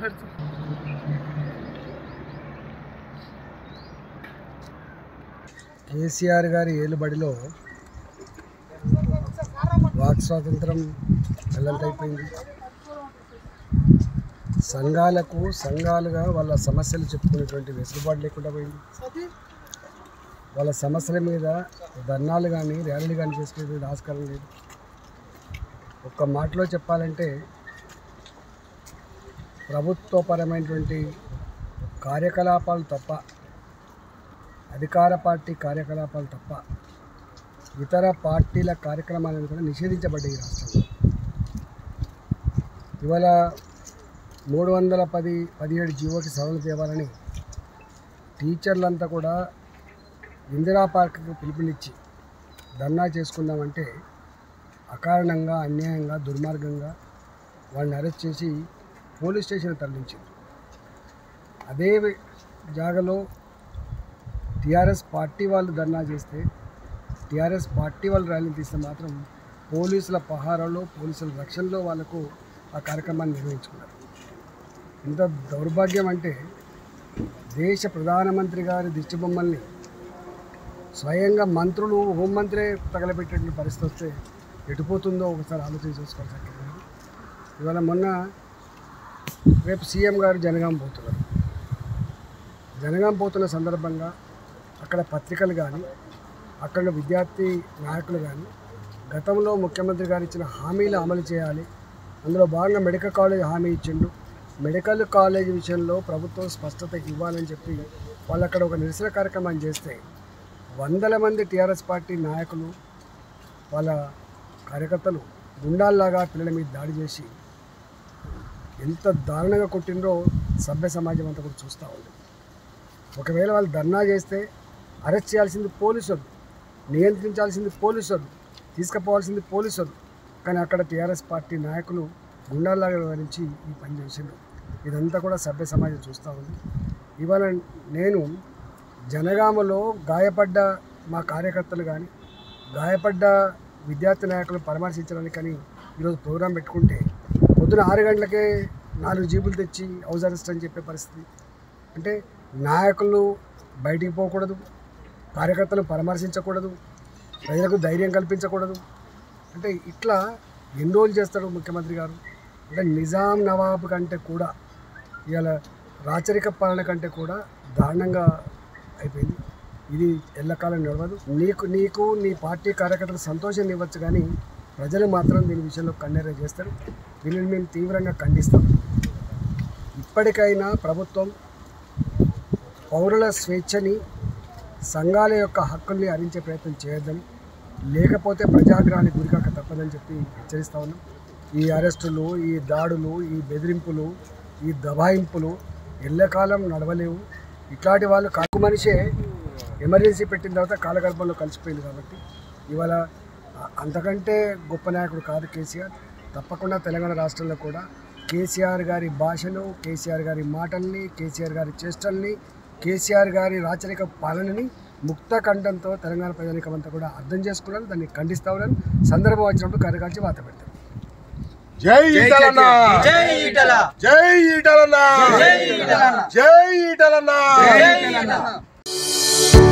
కేసీఆర్ గారి ఏలుబడిలో వాక్ స్వాతంత్రం గల్లంతైపోయింది. సంఘాలుగా వాళ్ళ సమస్యలు చెప్పుకునేటువంటి వెసులుబాటు లేకుండా పోయింది. వాళ్ళ సమస్యల మీద ధర్నాలు కానీ ర్యాలీలు కానీ చేసుకునేటువంటి ఆస్కారం లేదు. ఒక్క మాటలో చెప్పాలంటే ప్రభుత్వపరమైనటువంటి కార్యకలాపాలు తప్ప, అధికార పార్టీ కార్యకలాపాలు తప్ప ఇతర పార్టీల కార్యక్రమాలను కూడా నిషేధించబడ్డాయి ఈ రాష్ట్రంలో. ఇవాళ 317 జీవోకి సవరణ తేవాలని టీచర్లంతా కూడా ఇందిరా పార్క్కి పిలుపునిచ్చి ధర్నా చేసుకుందామంటే అకారణంగా, అన్యాయంగా, దుర్మార్గంగా వాళ్ళని అరెస్ట్ చేసి పోలీస్ స్టేషన్ తరలించింది. అదే జాగాలో టీఆర్ఎస్ పార్టీ వాళ్ళు ధర్నా చేస్తే, టీఆర్ఎస్ పార్టీ వాళ్ళు ర్యాలీ తీస్తే మాత్రం పోలీసుల పహారాలో, పోలీసుల రక్షణలో వాళ్ళకు ఆ కార్యక్రమాన్ని నిర్వహించుకున్నారు. ఇంత దౌర్భాగ్యం అంటే దేశ ప్రధానమంత్రి గారి దిష్టిబొమ్మల్ని స్వయంగా మంత్రులు, హోంమంత్రే తగలబెట్టేటువంటి పరిస్థితి వస్తే ఎటుపోతుందో ఒకసారి ఆలోచన చేసుకోవాలి. ఇవాళ రేపు సీఎం గారు జనగాం పోతున్నారు. జనగాం పోతున్న సందర్భంగా అక్కడ పత్రికలు కానీ, అక్కడ విద్యార్థి నాయకులు కానీ గతంలో ముఖ్యమంత్రి గారు ఇచ్చిన హామీలు అమలు చేయాలి, అందులో భాగంగా మెడికల్ కాలేజ్ హామీ ఇచ్చిండు, మెడికల్ కాలేజ్ విషయంలో ప్రభుత్వం స్పష్టత ఇవ్వాలని చెప్పి వాళ్ళు అక్కడ ఒక నిరసన కార్యక్రమాన్ని చేస్తే వందల మంది టీఆర్ఎస్ పార్టీ నాయకులు, వాళ్ళ కార్యకర్తలు గుండాల్లాగా పిల్లల మీద దాడి చేసి ఎంత దారుణంగా కొట్టిండ్రో సభ్య సమాజం అంతా కూడా చూస్తూ ఉంది. ఒకవేళ వాళ్ళు ధర్నా చేస్తే అరెస్ట్ చేయాల్సింది పోలీసులు, నియంత్రించాల్సింది పోలీసులు, తీసుకుపోవాల్సింది పోలీసులు, కానీ అక్కడ టీఆర్ఎస్ పార్టీ నాయకులు గుండాల్లాగా వివరించి ఈ పని చేసిండ్రు. ఇదంతా కూడా సభ్య సమాజం చూస్తూ ఉంది. ఇవాళ నేను జనగామలో గాయపడ్డ మా కార్యకర్తలు కానీ, గాయపడ్డ విద్యార్థి నాయకులు పరామర్శించడానికి కానీ ఈరోజు ప్రోగ్రాం పెట్టుకుంటే పొద్దున 6 గంటలకే 4 జీపులు తెచ్చి హౌస్ అరెస్ట్ అని చెప్పే పరిస్థితి. అంటే నాయకులు బయటికి పోకూడదు, కార్యకర్తలు పరామర్శించకూడదు, ప్రజలకు ధైర్యం కల్పించకూడదు. అంటే ఇట్లా ఎన్ని రోజులు చేస్తాడు ముఖ్యమంత్రి గారు? అంటే నిజాం నవాబు కంటే కూడా ఇవాళ రాచరిక పాలన కంటే కూడా దారుణంగా అయిపోయింది. ఇది ఎల్లకాలం నడవదు. నీకు నీ పార్టీ కార్యకర్తలు సంతోషం ఇవ్వచ్చు, కానీ ప్రజలు మాత్రం దీని విషయంలో కన్నెర్ర చేస్తారు. దీనిని మేము తీవ్రంగా ఖండిస్తాం. ఇప్పటికైనా ప్రభుత్వం పౌరుల స్వేచ్ఛని, సంఘాల యొక్క హక్కుల్ని హరించే ప్రయత్నం చేయొద్దని, లేకపోతే ప్రజాగ్రహానికి గురికాక తప్పదని చెప్పి హెచ్చరిస్తా ఉన్నాం. ఈ అరెస్టులు, ఈ దాడులు, ఈ బెదిరింపులు, ఈ దబాయింపులు ఎల్లకాలం నడవలేవు. ఇట్లాంటి వాళ్ళు కాకు మనిషే ఎమర్జెన్సీ పెట్టిన తర్వాత కాలగర్భంలో కలిసిపోయింది. కాబట్టి ఇవాళ అంతకంటే గొప్ప నాయకుడు కాదు కేసీఆర్. తప్పకుండా తెలంగాణ రాష్ట్రంలో కూడా కేసీఆర్ గారి భాషను, కేసీఆర్ గారి మాటల్ని, కేసీఆర్ గారి చేష్టల్ని, కేసీఆర్ గారి రాచరిక పాలనని ముక్త కంఠంతో తెలంగాణ ప్రజానికమంతా కూడా అర్థం చేసుకున్నారు. దాన్ని ఖండిస్తా ఉన్నారు. సందర్భం వచ్చినప్పుడు కార్యకాల్చి వాత పెడతారు. జై ఈటలన్న, జై ఈటల, జై ఈటలన్న, జై ఈటలన్న, జై ఈటలన్న, జై ఈటలన్న.